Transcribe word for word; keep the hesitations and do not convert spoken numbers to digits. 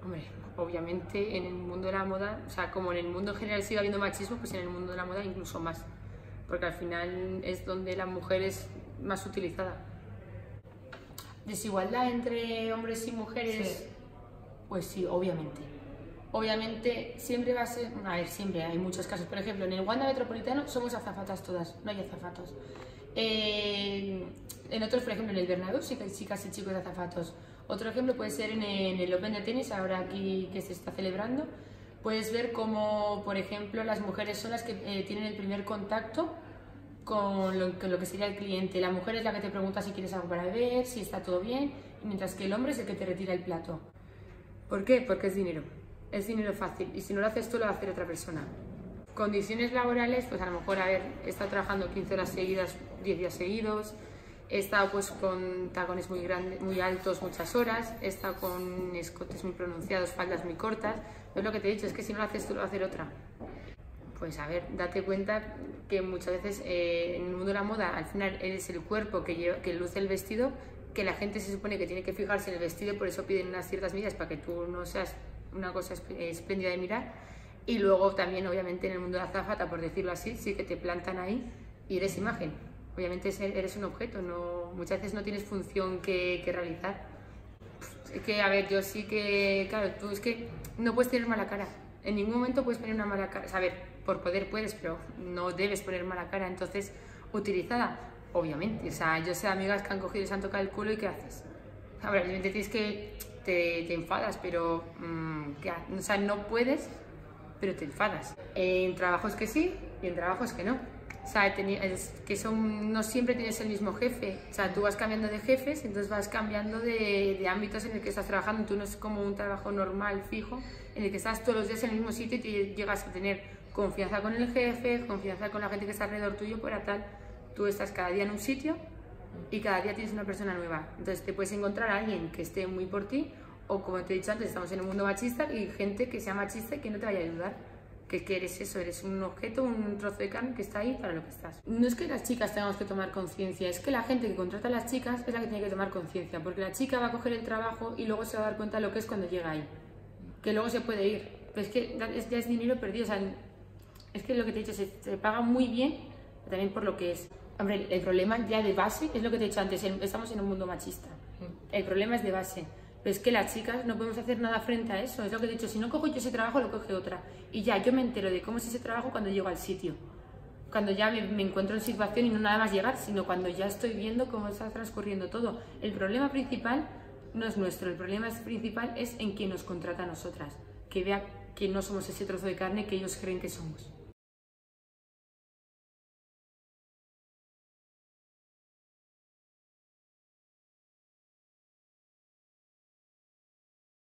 Hombre, obviamente en el mundo de la moda, o sea, como en el mundo en general sigue habiendo machismo, pues en el mundo de la moda incluso más, porque al final es donde la mujer es más utilizada. ¿Desigualdad entre hombres y mujeres? Sí. Pues sí, obviamente. Obviamente siempre va a ser, a ver, siempre hay muchos casos. Por ejemplo, en el Wanda Metropolitano somos azafatas todas, no hay azafatos. Eh, en otros, por ejemplo, en el Bernabéu sí que hay chicas y chicos azafatos. Otro ejemplo puede ser en el, en el Open de tenis, ahora aquí que se está celebrando. Puedes ver cómo, por ejemplo, las mujeres son las que eh, tienen el primer contacto con lo, con lo que sería el cliente. La mujer es la que te pregunta si quieres algo para beber, si está todo bien, mientras que el hombre es el que te retira el plato. ¿Por qué? Porque es dinero. Es dinero fácil y si no lo haces tú lo va a hacer otra persona. Condiciones laborales, pues a lo mejor, a ver, he estado trabajando quince horas seguidas, diez días seguidos, he estado pues con tacones muy grandes, muy altos muchas horas, he estado con escotes muy pronunciados, faldas muy cortas. Es lo que te he dicho, es que si no lo haces tú lo va a hacer otra. Pues a ver, date cuenta que muchas veces eh, en el mundo de la moda al final eres el cuerpo que, lleva, que luce el vestido, que la gente se supone que tiene que fijarse en el vestido, por eso piden unas ciertas medidas para que tú no seas una cosa espléndida de mirar. Y luego también obviamente en el mundo de la azafata, por decirlo así, sí que te plantan ahí y eres imagen. Obviamente eres un objeto, no, muchas veces no tienes función que, que realizar. Es que, a ver, yo sí que, claro, tú es que no puedes tener mala cara. En ningún momento puedes poner una mala cara. O sea, a ver, por poder puedes, pero no debes poner mala cara. Entonces, utilizada, obviamente. O sea, yo sé amigas que han cogido y se han tocado el culo y ¿qué haces? A ver, obviamente tienes que, te, te enfadas, pero, mmm, ¿qué? O sea, no puedes, pero te enfadas. En trabajos que sí y en trabajos que no. O sea, es que son, no siempre tienes el mismo jefe. O sea, tú vas cambiando de jefes, entonces vas cambiando de, de ámbitos en el que estás trabajando. Tú no es como un trabajo normal, fijo, en el que estás todos los días en el mismo sitio y te llegas a tener confianza con el jefe, confianza con la gente que está alrededor tuyo, para tal. Tú estás cada día en un sitio y cada día tienes una persona nueva. Entonces te puedes encontrar a alguien que esté muy por ti, o como te he dicho antes, estamos en un mundo machista y gente que sea machista y que no te vaya a ayudar. Que, que eres eso, eres un objeto, un trozo de carne que está ahí para lo que estás. No es que las chicas tengamos que tomar conciencia, es que la gente que contrata a las chicas es la que tiene que tomar conciencia, porque la chica va a coger el trabajo y luego se va a dar cuenta de lo que es cuando llega ahí, que luego se puede ir, pero es que ya es dinero perdido. O sea, es que lo que te he dicho, se, se paga muy bien también por lo que es. Hombre, el problema ya de base es lo que te he dicho antes, estamos en un mundo machista, el problema es de base. Pero es que las chicas no podemos hacer nada frente a eso. Es lo que he dicho, si no cojo yo ese trabajo, lo coge otra. Y ya, yo me entero de cómo es ese trabajo cuando llego al sitio. Cuando ya me, me encuentro en situación y no nada más llegar, sino cuando ya estoy viendo cómo está transcurriendo todo. El problema principal no es nuestro, el problema principal es en quien nos contrata a nosotras. Que vea que no somos ese trozo de carne que ellos creen que somos.